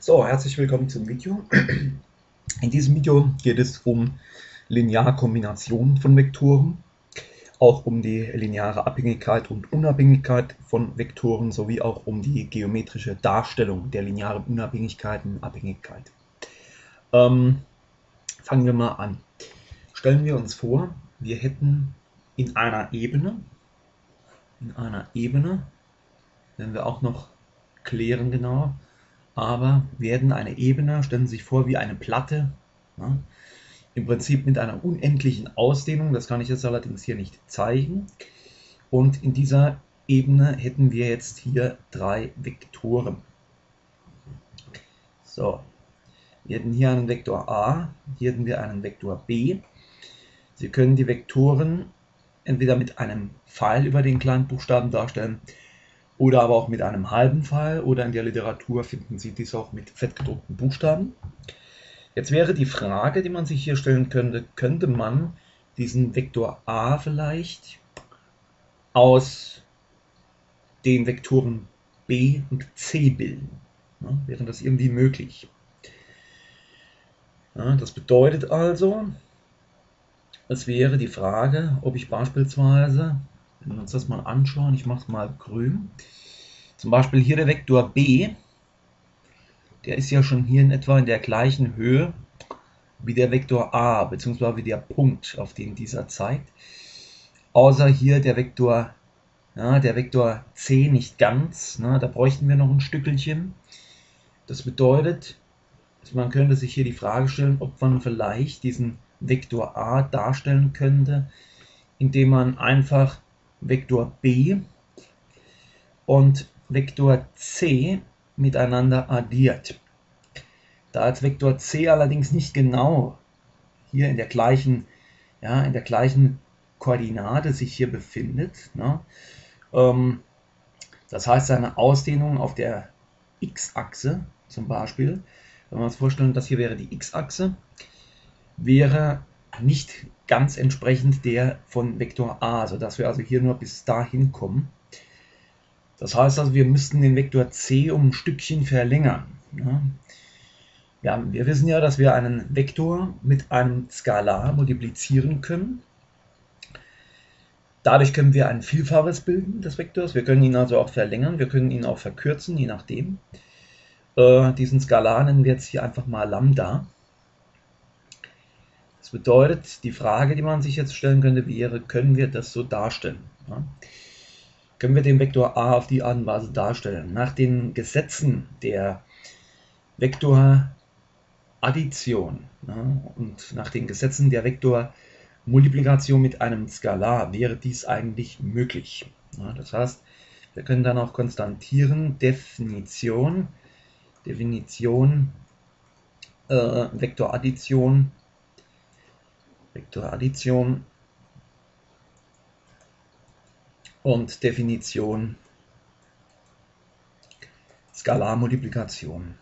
So, herzlich willkommen zum Video. In diesem Video geht es um Linearkombinationen von Vektoren, auch um die lineare Abhängigkeit und Unabhängigkeit von Vektoren sowie auch um die geometrische Darstellung der linearen Unabhängigkeit und Abhängigkeit. Fangen wir mal an. Stellen wir uns vor, wir hätten in einer Ebene, werden wir auch noch klären genau, aber wir hätten eine Ebene, stellen Sie sich vor, wie eine Platte, ja, im Prinzip mit einer unendlichen Ausdehnung, das kann ich jetzt allerdings hier nicht zeigen. Und in dieser Ebene hätten wir jetzt hier drei Vektoren. So, wir hätten hier einen Vektor a, hier hätten wir einen Vektor b. Sie können die Vektoren entweder mit einem Pfeil über den kleinen Buchstaben darstellen, oder aber auch mit einem halben Pfeil, oder in der Literatur finden Sie dies auch mit fettgedruckten Buchstaben. Jetzt wäre die Frage, die man sich hier stellen könnte, könnte man diesen Vektor a vielleicht aus den Vektoren b und c bilden? Ja, wäre das irgendwie möglich? Ja, das bedeutet also, es wäre die Frage, ob ich beispielsweise, wenn wir uns das mal anschauen, ich mache es mal grün, zum Beispiel hier der Vektor b, der ist ja schon hier in etwa in der gleichen Höhe wie der Vektor a, beziehungsweise wie der Punkt, auf den dieser zeigt. Außer hier der Vektor c nicht ganz, da bräuchten wir noch ein Stückelchen. Das bedeutet, man könnte sich hier die Frage stellen, ob man vielleicht diesen Vektor a darstellen könnte, indem man einfach Vektor b und Vektor c miteinander addiert. Da als Vektor c allerdings nicht genau hier in der gleichen Koordinate sich hier befindet, das heißt seine Ausdehnung auf der x-Achse zum Beispiel, wenn wir uns vorstellen, das hier wäre die x-Achse, wäre nicht ganz entsprechend der von Vektor a, sodass wir also hier nur bis dahin kommen. Das heißt also, wir müssten den Vektor c um ein Stückchen verlängern. Ja, wir wissen ja, dass wir einen Vektor mit einem Skalar multiplizieren können. Dadurch können wir ein Vielfaches bilden des Vektors. Wir können ihn also auch verlängern, wir können ihn auch verkürzen, je nachdem. Diesen Skalar nennen wir jetzt hier einfach mal Lambda. Das bedeutet, die Frage, die man sich jetzt stellen könnte, wäre, können wir das so darstellen? Ja? Können wir den Vektor a auf die Art und Weise darstellen? Nach den Gesetzen der Vektoraddition und nach den Gesetzen der Vektormultiplikation mit einem Skalar wäre dies eigentlich möglich. Das heißt, wir können dann auch konstatieren, Definition Vektoraddition und Definition Skalarmultiplikation.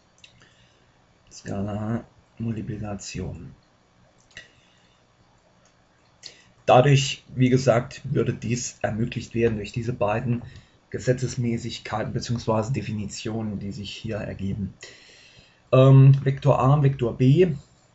Dadurch, wie gesagt, würde dies ermöglicht werden durch diese beiden Gesetzesmäßigkeiten bzw. Definitionen, die sich hier ergeben. Vektor a und Vektor b,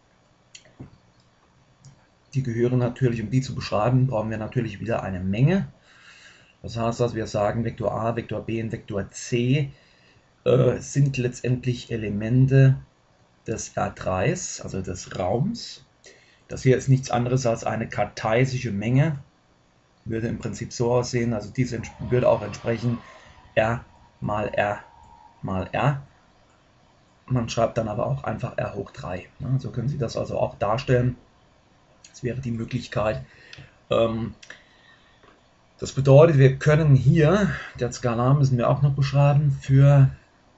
die gehören natürlich, um die zu beschreiben, brauchen wir natürlich wieder eine Menge. Das heißt, dass wir sagen, Vektor a, Vektor b und Vektor c sind letztendlich Elemente des R3s, also des Raums. Das hier ist nichts anderes als eine kartesische Menge. Würde im Prinzip so aussehen, also diese würde auch entsprechen R mal R mal R. Man schreibt dann aber auch einfach R hoch 3. So können Sie das also auch darstellen. Das wäre die Möglichkeit. Das bedeutet, wir können hier, der Skalar müssen wir auch noch beschreiben, für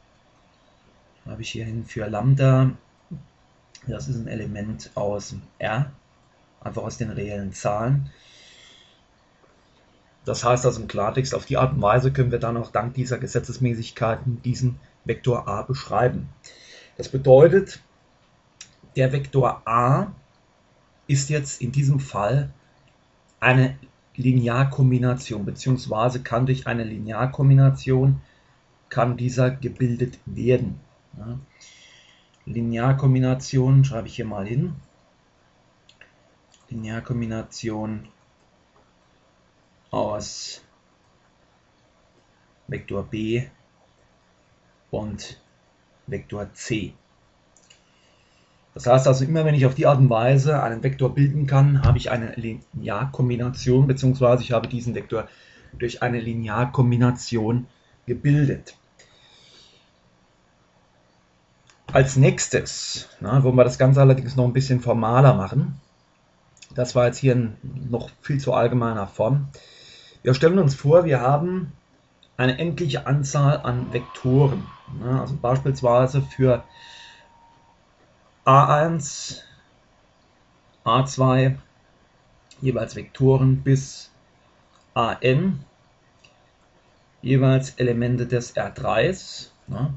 Lambda, das ist ein Element aus R, einfach aus den reellen Zahlen. Das heißt also im Klartext, auf die Art und Weise können wir dann auch dank dieser Gesetzesmäßigkeiten diesen Vektor a beschreiben. Das bedeutet, der Vektor a ist jetzt in diesem Fall eine Linearkombination, beziehungsweise kann durch eine Linearkombination dieser gebildet werden. Ja. Linearkombination schreibe ich hier mal hin. Linearkombination aus Vektor B und Vektor C. Das heißt also, immer wenn ich auf die Art und Weise einen Vektor bilden kann, habe ich eine Linearkombination, beziehungsweise ich habe diesen Vektor durch eine Linearkombination gebildet. Als nächstes wollen wir das Ganze allerdings noch ein bisschen formaler machen. Das war jetzt hier in noch viel zu allgemeiner Form. Wir stellen uns vor, wir haben eine endliche Anzahl an Vektoren. Also beispielsweise für A1, A2 jeweils Vektoren bis AN, jeweils Elemente des R3s.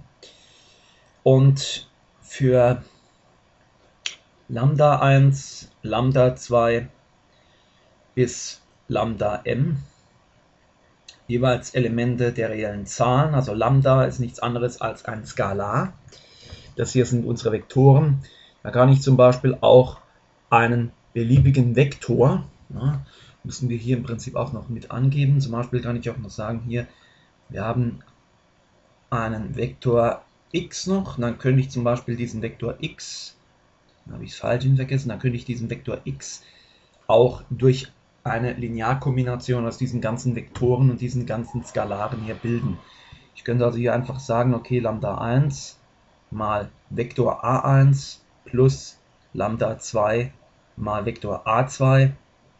Und für Lambda 1, Lambda 2 bis Lambda m jeweils Elemente der reellen Zahlen. Also Lambda ist nichts anderes als ein Skalar. Das hier sind unsere Vektoren. Da kann ich zum Beispiel auch einen beliebigen Vektor, müssen wir hier im Prinzip auch noch mit angeben. Zum Beispiel kann ich auch noch sagen, hier, wir haben einen Vektor x noch, und dann könnte ich zum Beispiel diesen Vektor x, da habe ich es falsch vergessen, dann könnte ich diesen Vektor x auch durch eine Linearkombination aus diesen ganzen Vektoren und diesen ganzen Skalaren hier bilden. Ich könnte also hier einfach sagen, okay, Lambda 1 mal Vektor A1 plus Lambda 2 mal Vektor A2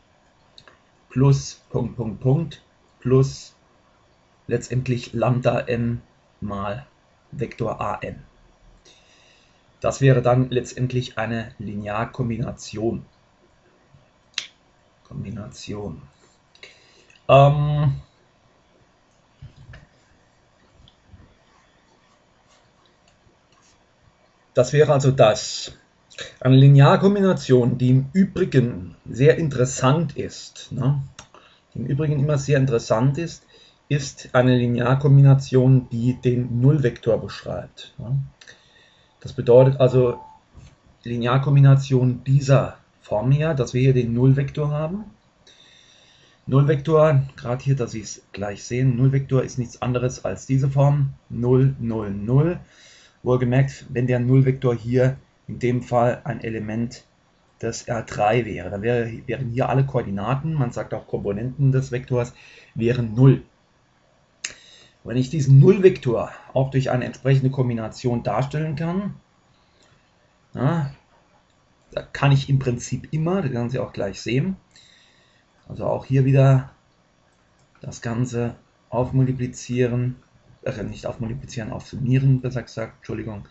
plus plus letztendlich Lambda n mal Vektor an. Das wäre dann letztendlich eine Linearkombination. Das wäre also das. Eine Linearkombination, die im Übrigen sehr interessant ist, die im Übrigen immer sehr interessant ist, ist eine Linearkombination, die den Nullvektor beschreibt. Das bedeutet also Linearkombination dieser Form her, dass wir hier den Nullvektor haben. Nullvektor, gerade hier, dass Sie es gleich sehen, Nullvektor ist nichts anderes als diese Form, 0, 0, 0. Wohlgemerkt, wenn der Nullvektor hier in dem Fall ein Element des R3 wäre, dann wären hier alle Koordinaten, man sagt auch Komponenten des Vektors, wären 0. Wenn ich diesen Nullvektor auch durch eine entsprechende Kombination darstellen kann, da kann ich im Prinzip immer, das werden Sie auch gleich sehen, also auch hier wieder das Ganze aufmultiplizieren, nicht aufmultiplizieren, aufsummieren, besser gesagt, Entschuldigung,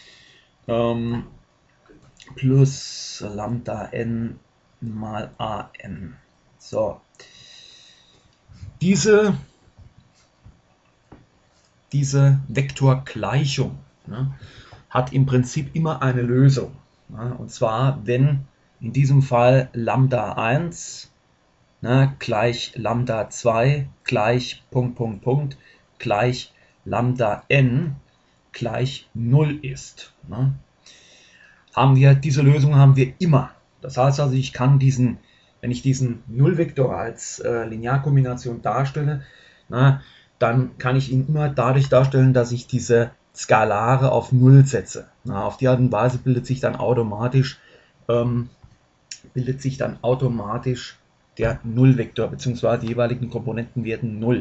plus Lambda n mal an. So, diese Vektorgleichung hat im Prinzip immer eine Lösung. Und zwar, wenn in diesem Fall Lambda 1 gleich Lambda 2 gleich gleich Lambda n gleich 0 ist. Diese Lösung haben wir immer. Das heißt also, ich kann wenn ich diesen Nullvektor als Linearkombination darstelle, dann kann ich ihn immer dadurch darstellen, dass ich diese Skalare auf 0 setze. Auf die Art und Weise bildet sich dann automatisch der Nullvektor, beziehungsweise die jeweiligen Komponenten werden 0.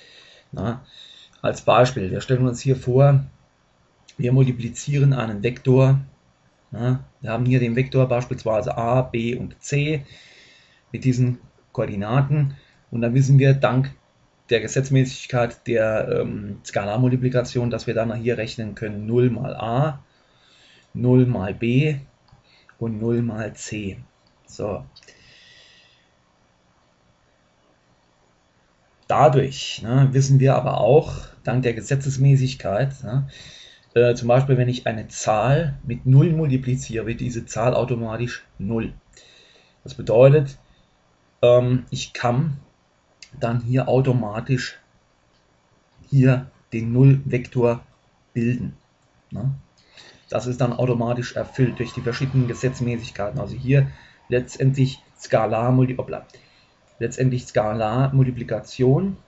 Als Beispiel, wir stellen uns hier vor, wir multiplizieren einen Vektor. Wir haben hier den Vektor beispielsweise a, b und c mit diesen Koordinaten, und dann wissen wir dank der Gesetzmäßigkeit der Skalarmultiplikation, dass wir dann hier rechnen können 0 mal a, 0 mal b und 0 mal c. So. Dadurch wissen wir aber auch, dank der Gesetzesmäßigkeit, zum Beispiel, wenn ich eine Zahl mit 0 multipliziere, wird diese Zahl automatisch 0. Das bedeutet, ich kann dann hier automatisch den Nullvektor bilden. Das ist dann automatisch erfüllt durch die verschiedenen Gesetzmäßigkeiten. Also hier letztendlich Skalarmultiplikation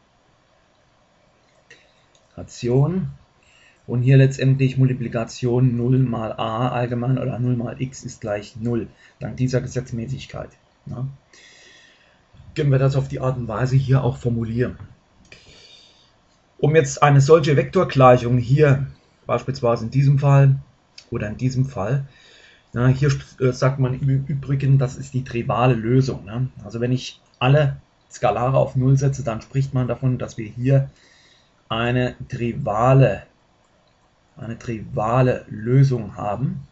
und hier letztendlich Multiplikation 0 mal a allgemein oder 0 mal x ist gleich 0, dank dieser Gesetzmäßigkeit. Ja. Können wir das auf die Art und Weise hier auch formulieren. Um jetzt eine solche Vektorgleichung hier, beispielsweise in diesem Fall oder in diesem Fall, na, hier sagt man im Übrigen, das ist die triviale Lösung. Ne? Also wenn ich alle Skalare auf 0 setze, dann spricht man davon, dass wir hier eine triviale Lösung haben.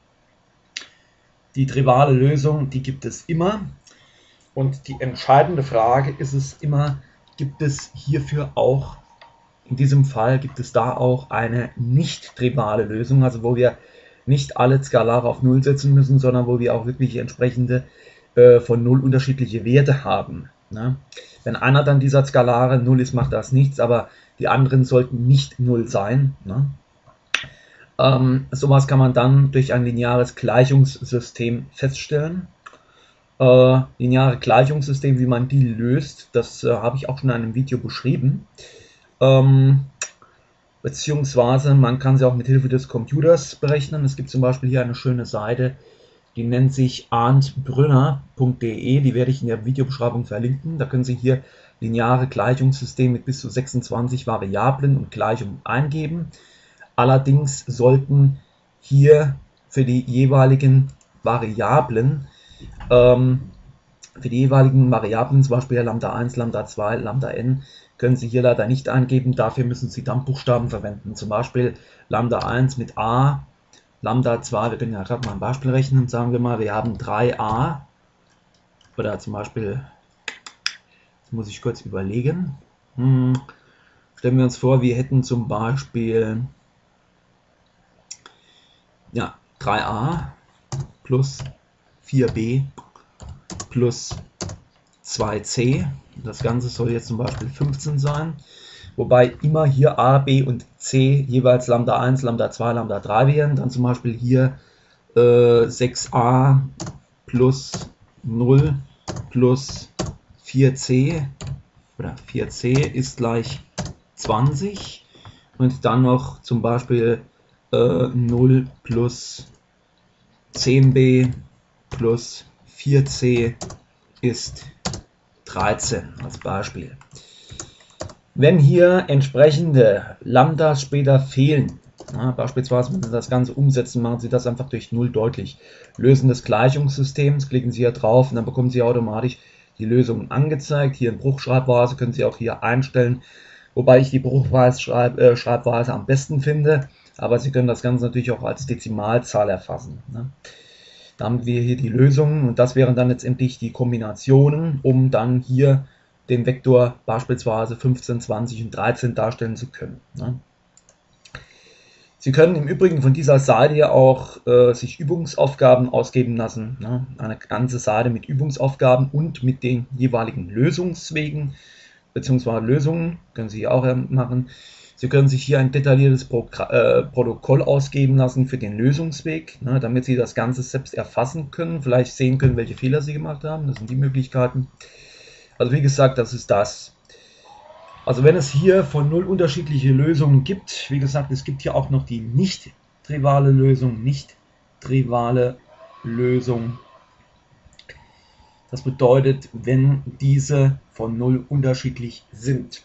Die triviale Lösung, die gibt es immer. Und die entscheidende Frage ist es immer, gibt es hierfür auch, in diesem Fall gibt es da auch eine nicht triviale Lösung, also wo wir nicht alle Skalare auf 0 setzen müssen, sondern wo wir auch wirklich entsprechende von 0 unterschiedliche Werte haben. Ne? Wenn einer dann dieser Skalare 0 ist, macht das nichts, aber die anderen sollten nicht 0 sein. Ne? Sowas kann man dann durch ein lineares Gleichungssystem feststellen. Lineare Gleichungssystem, wie man die löst, das habe ich auch schon in einem Video beschrieben. Beziehungsweise man kann sie auch mit Hilfe des Computers berechnen. Es gibt zum Beispiel hier eine schöne Seite, die nennt sich arndtbrünner.de, die werde ich in der Videobeschreibung verlinken. Da können Sie hier lineare Gleichungssystem mit bis zu 26 Variablen und Gleichungen eingeben. Allerdings sollten hier für die jeweiligen Variablen, zum Beispiel Lambda 1, Lambda 2, Lambda n, können Sie hier leider nicht eingeben. Dafür müssen Sie Dampfbuchstaben verwenden. Zum Beispiel Lambda 1 mit a, Lambda 2, wir können ja gerade mal ein Beispiel rechnen. Sagen wir mal, wir haben 3a. Oder zum Beispiel, das muss ich kurz überlegen. Stellen wir uns vor, wir hätten zum Beispiel 3a plus 4b plus 2c. Das Ganze soll jetzt zum Beispiel 15 sein, wobei immer hier a, b und c jeweils Lambda 1, Lambda 2, Lambda 3 wären. Dann zum Beispiel hier 6a plus 0 plus 4c oder 4c ist gleich 20 und dann noch zum Beispiel 0 plus 10b plus 4c ist 13 als Beispiel. Wenn hier entsprechende Lambdas später fehlen, beispielsweise wenn Sie das Ganze umsetzen, machen Sie das einfach durch 0 deutlich. Lösen des Gleichungssystems, klicken Sie hier drauf und dann bekommen Sie automatisch die Lösungen angezeigt. Hier in Bruchschreibweise können Sie auch hier einstellen, wobei ich die Bruchschreibweise am besten finde, aber Sie können das Ganze natürlich auch als Dezimalzahl erfassen. Ne? Da haben wir hier die Lösungen und das wären dann letztendlich die Kombinationen, um dann hier den Vektor beispielsweise 15, 20 und 13 darstellen zu können. Ne? Sie können im Übrigen von dieser Seite ja auch sich Übungsaufgaben ausgeben lassen. Ne? Eine ganze Seite mit Übungsaufgaben und mit den jeweiligen Lösungswegen bzw. Lösungen können Sie auch machen. Sie können sich hier ein detailliertes Protokoll ausgeben lassen für den Lösungsweg, ne, damit Sie das Ganze selbst erfassen können, vielleicht sehen können, welche Fehler Sie gemacht haben. Das sind die Möglichkeiten. Also wie gesagt, das ist das. Also wenn es hier von 0 unterschiedliche Lösungen gibt, wie gesagt, es gibt hier auch noch die nicht triviale Lösung. Das bedeutet, wenn diese von 0 unterschiedlich sind.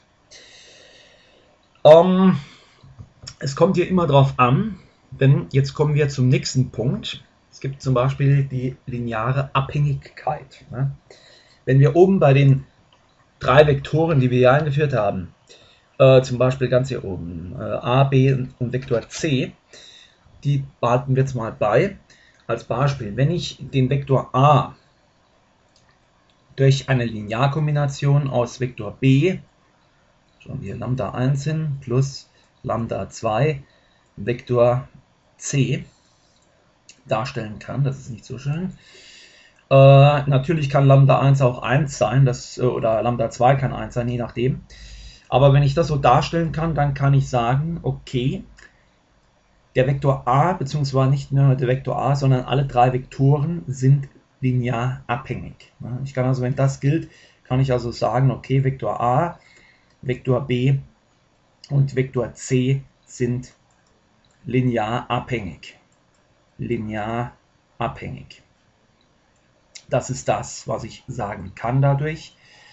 Es kommt hier immer darauf an, jetzt kommen wir zum nächsten Punkt. Es gibt zum Beispiel die lineare Abhängigkeit. Ne? Wenn wir oben bei den 3 Vektoren, die wir hier eingeführt haben, zum Beispiel ganz hier oben, a, b und Vektor c, die behalten wir jetzt mal bei. Als Beispiel, wenn ich den Vektor a durch eine Linearkombination aus Vektor b, schon hier Lambda 1 hin, plus Lambda 2, Vektor c darstellen kann, das ist nicht so schön. Natürlich kann Lambda 1 auch 1 sein, oder Lambda 2 kann 1 sein, je nachdem. Aber wenn ich das so darstellen kann, dann kann ich sagen, okay, der Vektor a, beziehungsweise nicht nur der Vektor a, sondern alle drei Vektoren sind linear abhängig. Ich kann also, wenn das gilt, kann ich also sagen, okay, Vektor a, Vektor b und Vektor c sind linear abhängig. Linear abhängig. Das ist das, was ich sagen kann dadurch.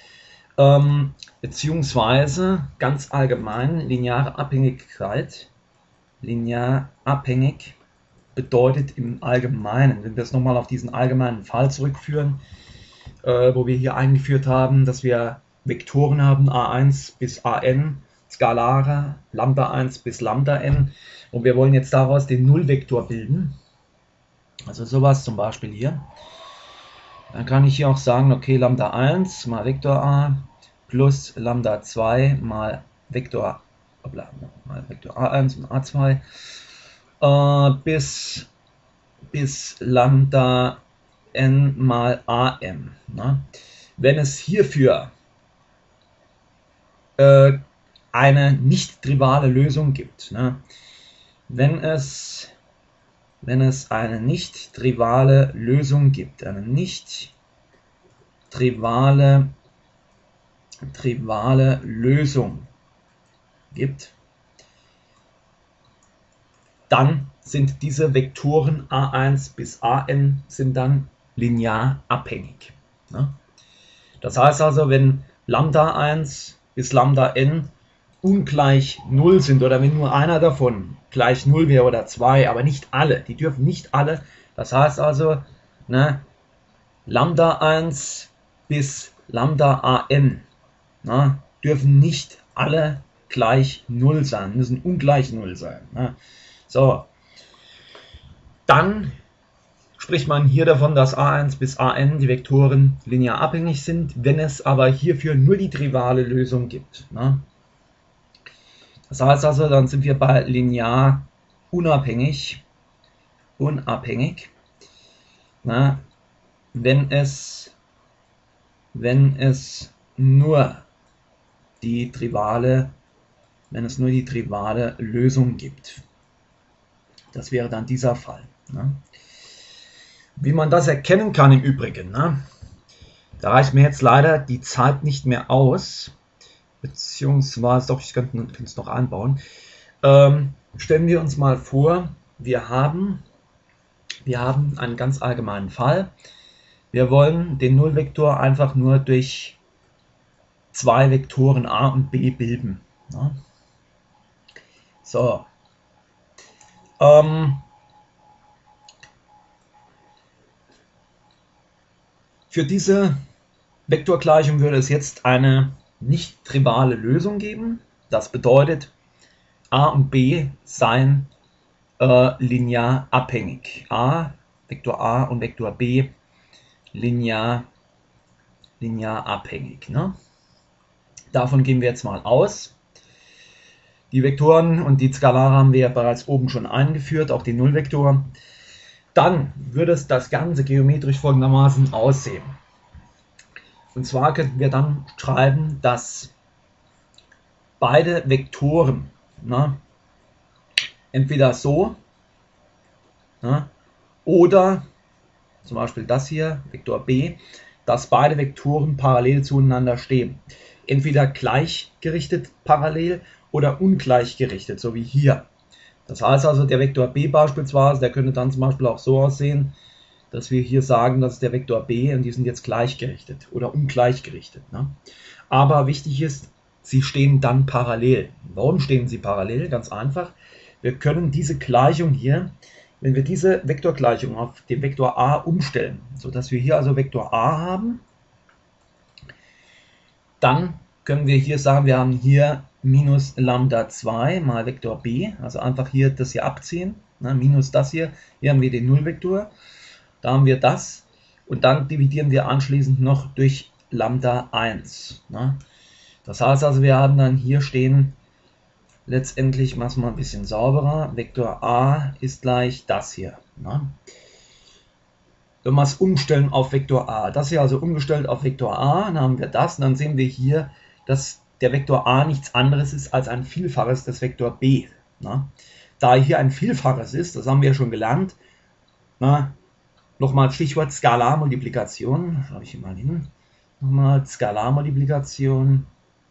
Beziehungsweise ganz allgemein, lineare Abhängigkeit, linear abhängig bedeutet im Allgemeinen, wenn wir es nochmal auf diesen allgemeinen Fall zurückführen, wo wir hier eingeführt haben, dass wir Vektoren haben, a1 bis an, Skalare, Lambda 1 bis Lambda n, und wir wollen jetzt daraus den Nullvektor bilden, also sowas zum Beispiel hier. Dann kann ich hier auch sagen, okay, Lambda 1 mal Vektor a plus Lambda 2 mal Vektor a1 und a2 bis Lambda n mal am. Ne? Wenn es hierfür eine nicht-triviale Lösung gibt, ne? Wenn es eine nicht-triviale Lösung gibt, eine nicht-triviale Lösung gibt, dann sind diese Vektoren a1 bis an sind dann linear abhängig. Ne? Das heißt also, wenn Lambda 1 bis Lambda n ungleich 0 sind oder wenn nur einer davon gleich 0 wäre oder 2, aber nicht alle, die dürfen nicht alle, das heißt also, ne, Lambda 1 bis Lambda an, ne, dürfen nicht alle gleich 0 sein, müssen ungleich 0 sein. Ne. So, dann spricht man hier davon, dass a1 bis an die Vektoren linear abhängig sind, wenn es aber hierfür nur die triviale Lösung gibt. Ne. Das heißt also, dann sind wir bei linear unabhängig, na, wenn es nur die triviale Lösung gibt. Das wäre dann dieser Fall. Ne? Wie man das erkennen kann im Übrigen, ne? Da reicht mir jetzt leider die Zeit nicht mehr aus. Beziehungsweise, doch, ich könnte es noch einbauen. Stellen wir uns mal vor, wir haben einen ganz allgemeinen Fall. Wir wollen den Nullvektor einfach nur durch zwei Vektoren a und b bilden. Ja. So. Für diese Vektorgleichung würde es jetzt eine nicht-triviale Lösung geben. Das bedeutet, a und b seien linear abhängig. Vektor a und Vektor b linear abhängig. Ne? Davon gehen wir jetzt mal aus. Die Vektoren und die Skalare haben wir ja bereits oben schon eingeführt, auch den Nullvektor. Dann würde es das Ganze geometrisch folgendermaßen aussehen. Und zwar könnten wir dann schreiben, dass beide Vektoren, ne, entweder so, ne, oder zum Beispiel das hier, Vektor b, dass beide Vektoren parallel zueinander stehen. Entweder gleichgerichtet parallel oder ungleich gerichtet, so wie hier. Das heißt also, der Vektor b beispielsweise, der könnte dann zum Beispiel auch so aussehen, dass wir hier sagen, das ist der Vektor b und die sind jetzt gleichgerichtet oder ungleich gerichtet. Ne? Aber wichtig ist, sie stehen dann parallel. Warum stehen sie parallel? Ganz einfach. Wir können diese Gleichung hier, wenn wir diese Vektorgleichung auf den Vektor a umstellen, sodass wir hier also Vektor a haben, dann können wir hier sagen, wir haben hier minus Lambda 2 mal Vektor b, also einfach hier das hier abziehen, ne, minus das hier haben wir den Nullvektor, da haben wir das und dann dividieren wir anschließend noch durch Lambda 1. Ne. Das heißt also, wir haben dann hier stehen, letztendlich machen wir mal ein bisschen sauberer, Vektor a ist gleich das hier. Ne. Wenn wir es umstellen auf Vektor a, das hier also umgestellt auf Vektor a, dann haben wir das und dann sehen wir hier, dass der Vektor a nichts anderes ist als ein Vielfaches des Vektor b. Ne? da hier ein Vielfaches ist, das haben wir ja schon gelernt. Na, nochmal Stichwort Skalarmultiplikation, schreibe ich hier mal hin. Nochmal Skalarmultiplikation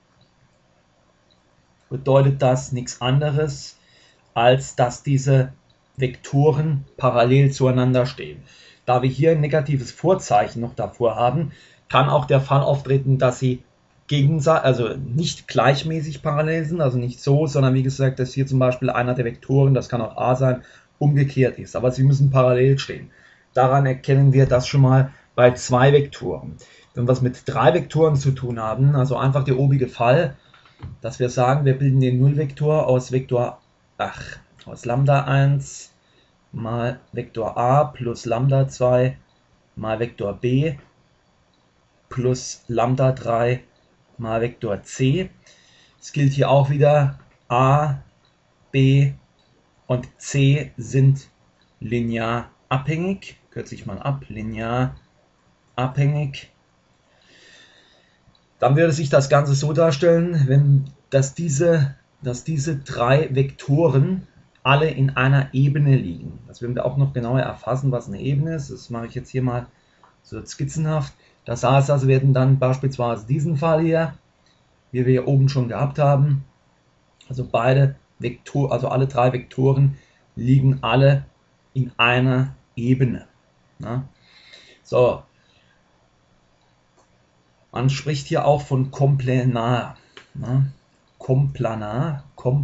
bedeutet das nichts anderes, als dass diese Vektoren parallel zueinander stehen. Da wir hier ein negatives Vorzeichen noch davor haben, kann auch der Fall auftreten, dass sie also nicht gleichmäßig parallel sind, also nicht so, sondern wie gesagt, dass hier zum Beispiel einer der Vektoren, das kann auch a sein, umgekehrt ist. Aber sie müssen parallel stehen. Daran erkennen wir das schon mal bei 2 Vektoren. Wenn wir es mit 3 Vektoren zu tun haben, also einfach der obige Fall, dass wir sagen, wir bilden den Nullvektor aus aus Lambda 1 mal Vektor a plus Lambda 2 mal Vektor b plus Lambda 3 mal Vektor c. Es gilt hier auch wieder, a, b und c sind linear abhängig. Kürze ich mal ab, linear abhängig. Dann würde sich das Ganze so darstellen, dass diese 3 Vektoren alle in einer Ebene liegen. Das werden wir auch noch genauer erfassen, was eine Ebene ist. Das mache ich jetzt hier mal so skizzenhaft. Das heißt also, wir werden dann beispielsweise diesen Fall hier, wie wir hier oben schon gehabt haben, also alle 3 Vektoren liegen alle in einer Ebene. Ja? So, man spricht hier auch von Komplanar. Ne? Komplanar.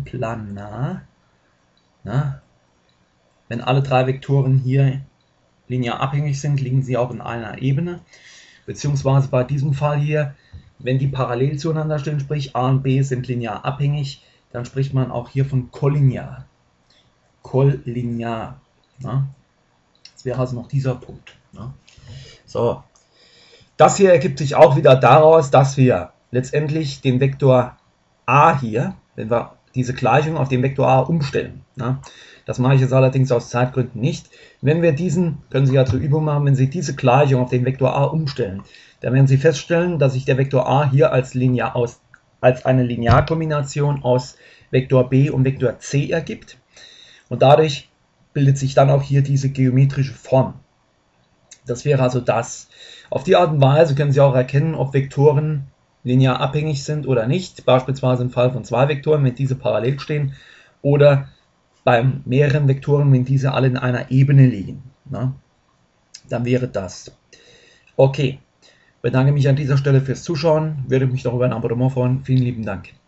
Ne? Wenn alle 3 Vektoren hier linear abhängig sind, liegen sie auch in einer Ebene. Beziehungsweise bei diesem Fall hier, wenn die parallel zueinander stehen, sprich a und b sind linear abhängig, dann spricht man auch hier von kollinear. Kollinear. Ne? Das wäre also noch dieser Punkt. Ne? So. Das hier ergibt sich auch wieder daraus, dass wir letztendlich den Vektor a hier, wenn wir diese Gleichung auf den Vektor a umstellen. Ne? Das mache ich jetzt allerdings aus Zeitgründen nicht. Wenn wir können Sie ja zur Übung machen, wenn Sie diese Gleichung auf den Vektor a umstellen, dann werden Sie feststellen, dass sich der Vektor a hier als eine Linearkombination aus Vektor b und Vektor c ergibt. Und dadurch bildet sich dann auch hier diese geometrische Form. Das wäre also das. Auf die Art und Weise können Sie auch erkennen, ob Vektoren linear abhängig sind oder nicht. Beispielsweise im Fall von 2 Vektoren, wenn diese parallel stehen, oder bei mehreren Vektoren, wenn diese alle in einer Ebene liegen. Na? Dann wäre das. Okay, bedanke mich an dieser Stelle fürs Zuschauen, würde mich doch über ein Abonnement freuen. Vielen lieben Dank.